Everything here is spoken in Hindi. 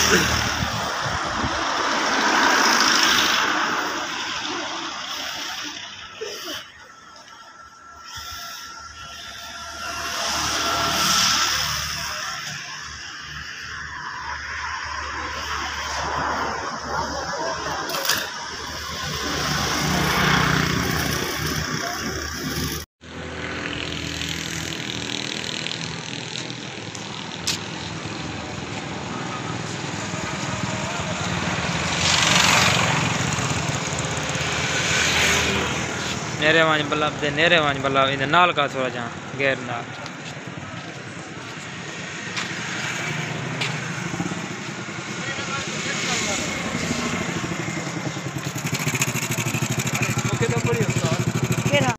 नेरे वांज बल्ला दे नेरे वांज बल्ला इन नाल का थोड़ा जा गैर नाल